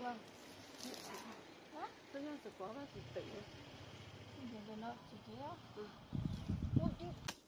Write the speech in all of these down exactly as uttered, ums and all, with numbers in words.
瓜，啊？这样子瓜是对的。你现在呢？姐姐啊？嗯。我就。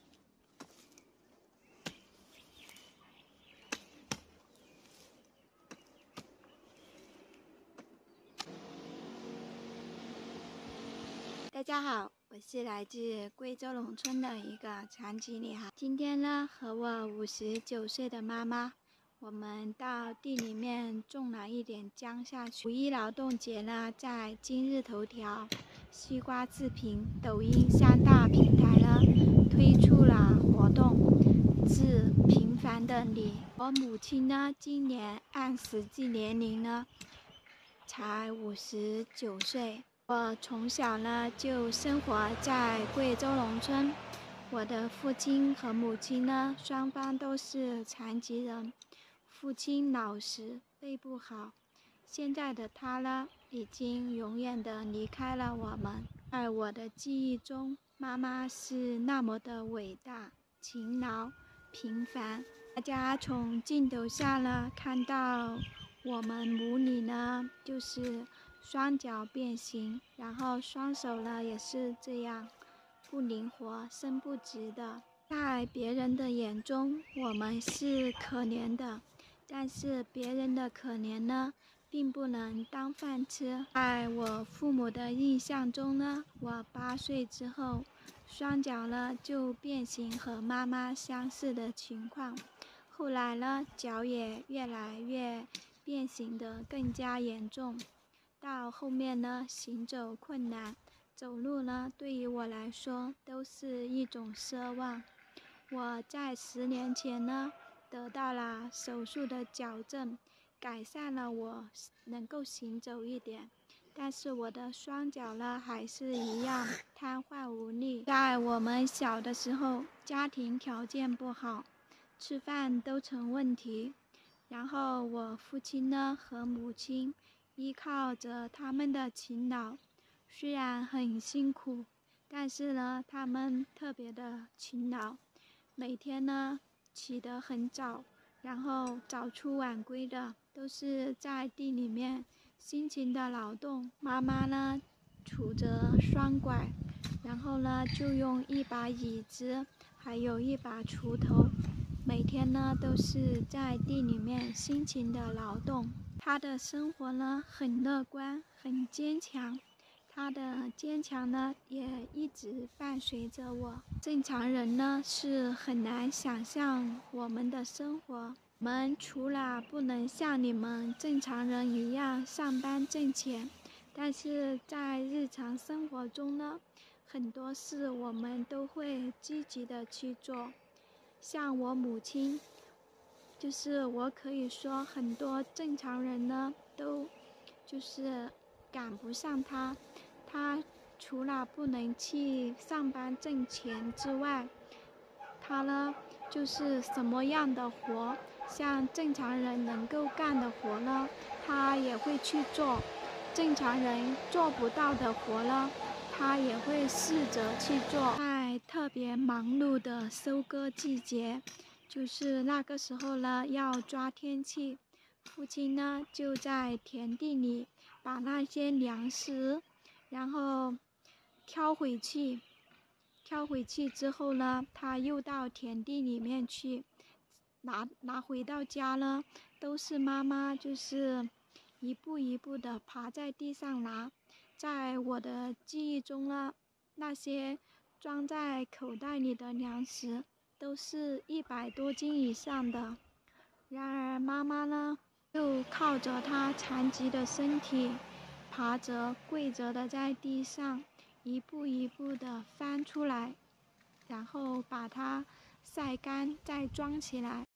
大家好，我是来自贵州农村的一个残疾女孩。今天呢，和我五十九岁的妈妈，我们到地里面种了一点姜下去。五一劳动节呢，在今日头条、西瓜视频、抖音三大平台呢，推出了活动，致平凡的你。我母亲呢，今年按实际年龄呢，才五十九岁。我从小呢就生活在贵州农村，我的父亲和母亲呢双方都是残疾人，父亲老时背不好，现在的他呢已经永远的离开了我们。在我的记忆中，妈妈是那么的伟大、勤劳、平凡。大家从镜头下呢看到我们母女呢就是双脚变形，然后双手呢也是这样不灵活、伸不直的。在别人的眼中，我们是可怜的，但是别人的可怜呢，并不能当饭吃。在我父母的印象中呢，我八岁之后，双脚呢就变形和妈妈相似的情况，后来呢，脚也越来越变形的更加严重。到后面呢，行走困难，走路呢，对于我来说都是一种奢望。我在十年前呢，得到了手术的矫正，改善了我能够行走一点，但是我的双脚呢，还是一样瘫痪无力。在我们小的时候，家庭条件不好，吃饭都成问题，然后我父亲呢和母亲依靠着他们的勤劳，虽然很辛苦，但是呢，他们特别的勤劳，每天呢起得很早，然后早出晚归的，都是在地里面辛勤的劳动。妈妈呢拄着双拐，然后呢就用一把椅子，还有一把锄头，每天呢都是在地里面辛勤的劳动。他的生活呢很乐观，很坚强，他的坚强呢也一直伴随着我。正常人呢是很难想象我们的生活，我们除了不能像你们正常人一样上班挣钱，但是在日常生活中呢，很多事我们都会积极的去做。像我母亲，就是我可以说很多正常人呢都就是赶不上他，他除了不能去上班挣钱之外，他呢就是什么样的活，像正常人能够干的活呢，他也会去做，正常人做不到的活呢，他也会试着去做。在特别忙碌的收割季节，就是那个时候呢，要抓天气，父亲呢就在田地里把那些粮食，然后挑回去，挑回去之后呢，他又到田地里面去拿拿回到家呢，都是妈妈就是一步一步的爬在地上拿。在我的记忆中呢，那些装在口袋里的粮食都是一百多斤以上的。然而妈妈呢，就靠着她残疾的身体，爬着跪着的在地上，一步一步的翻出来，然后把它晒干，再装起来。